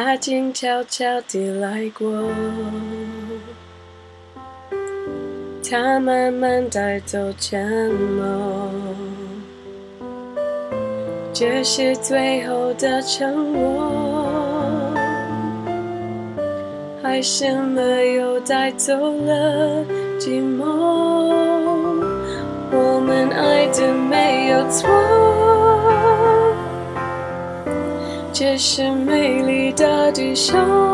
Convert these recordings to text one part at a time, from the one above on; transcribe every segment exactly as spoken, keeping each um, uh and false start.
他静悄悄地来过，他慢慢带走沉默，这是最后的承诺，还是没有带走了寂寞。我们爱的没有错，只是美丽的独秀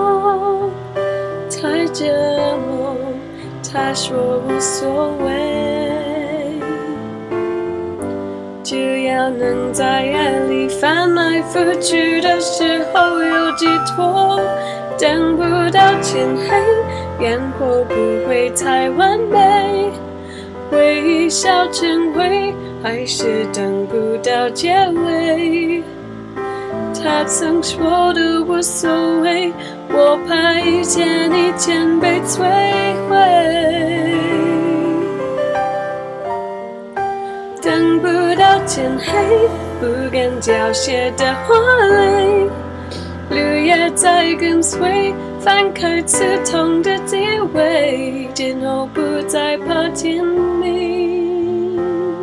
太折磨。他说无所谓，只要能在夜里翻来覆去的时候有寄托。等不到天黑，烟火不会太完美，微笑成灰，还是等不到结尾。他曾说的无所谓，我怕一切一天被摧毁。等不到天黑，不敢凋谢的花蕾，绿叶在跟随，翻开刺痛的滋味，今后不再怕天明。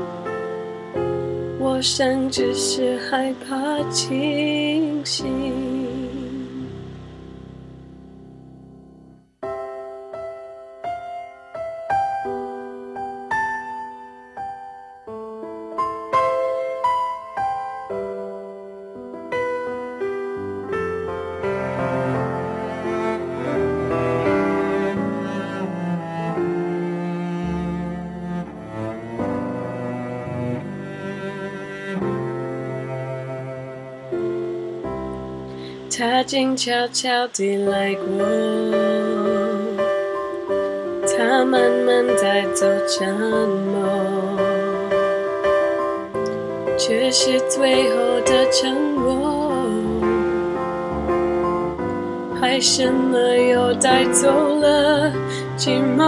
我想只是害怕清醒。他静悄悄地来过，他慢慢带走沉默，却是最后的承诺，还是没有带走了寂寞。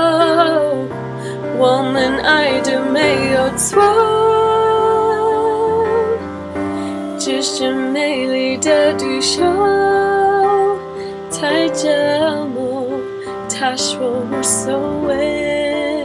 我们爱的没有错，只是美丽的独秀太折磨。他说无所谓，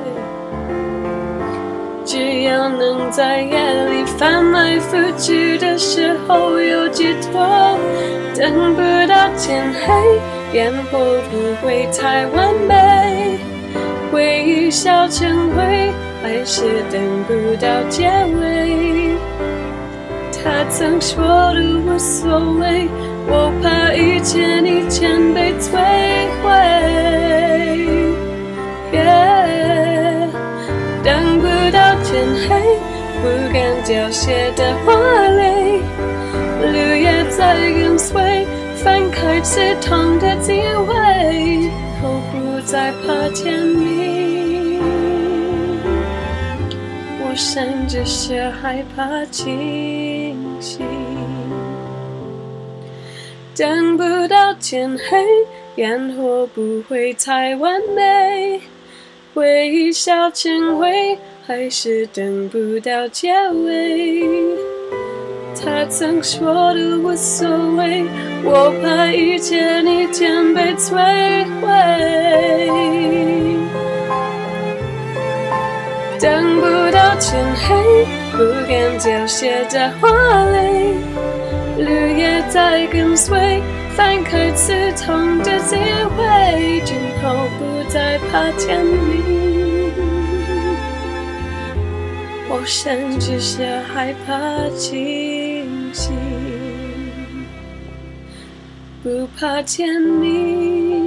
只要能在夜里翻来覆去的时候有寄托。等不到天黑，烟火不会太完美，微笑成灰，还是等不到结尾。他曾说的无所谓，我怕一切一天被摧毁。Yeah, 等不到天黑，不敢凋谢的花蕾，绿叶在跟随，翻开刺痛的滋味，后不再怕天明。我想只是害怕清醒。等不到天黑，烟火不会太完美，微笑成灰，还是等不到结尾。他曾说的无所谓，我怕一切一天被摧毁。等不到天黑，不敢凋谢的花蕾，绿叶在跟随，翻开刺痛的滋味，今后不再怕天明。我想只是害怕清醒，不怕天明。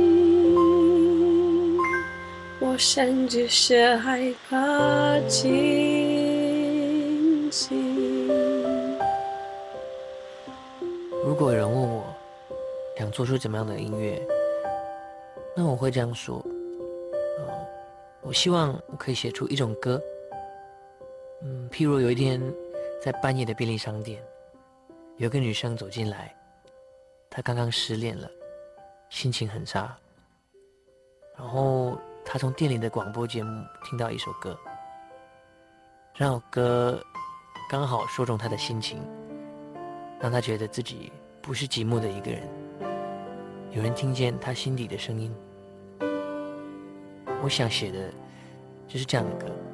我想只是害怕清醒。 如果有人问我想做出怎么样的音乐，那我会这样说，呃、我希望我可以写出一种歌，嗯，譬如有一天在半夜的便利商店，有个女生走进来，她刚刚失恋了，心情很差，然后她从店里的广播节目听到一首歌，这首歌刚好说中她的心情，让她觉得自己不是寂寞的一个人。 有人听见他心底的声音。我想写的就是这样的歌。